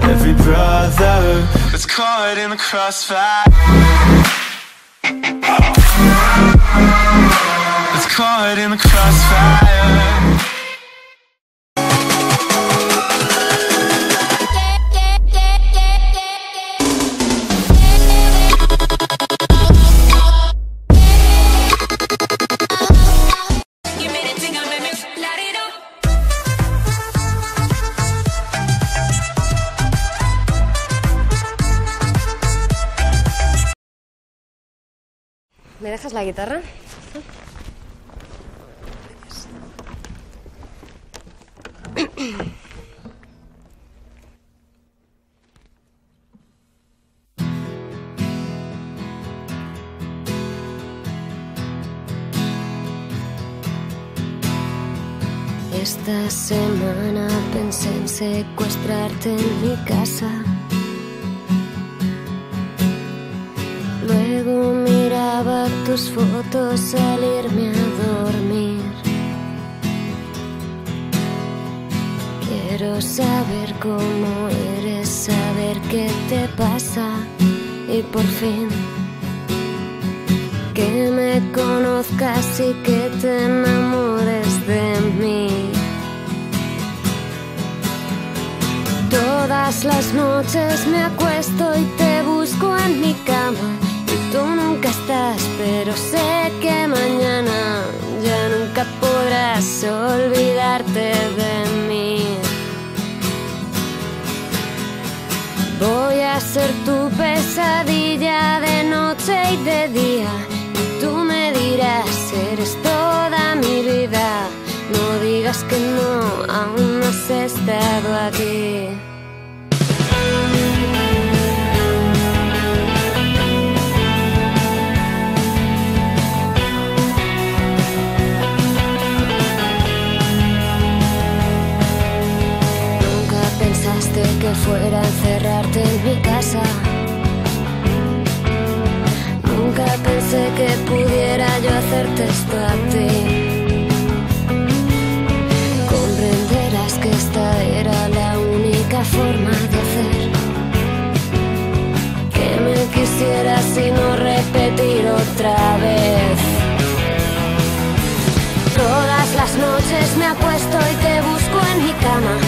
every brother that's caught in the crossfire, that's caught in the crossfire. ¿Me dejas la guitarra? Esta semana pensé en secuestrarte en mi casa. Luego miraba tus fotos al irme a dormir. Quiero saber cómo eres, saber qué te pasa y por fin que me conozcas y que te enamores de mí. Todas las noches me acuesto y te busco en mi cama. Tú nunca estás, pero sé que mañana ya nunca podrás olvidarte de mí. Voy a ser tu pesadilla de noche y de día. Y tú me dirás, eres toda mi vida. No digas que no, aún no has estado aquí. Que fuera a encerrarte en mi casa. Nunca pensé que pudiera yo hacerte esto a ti. Comprenderás que esta era la única forma de hacer que me quisieras y no repetir otra vez. Todas las noches me acuesto y te busco en mi cama.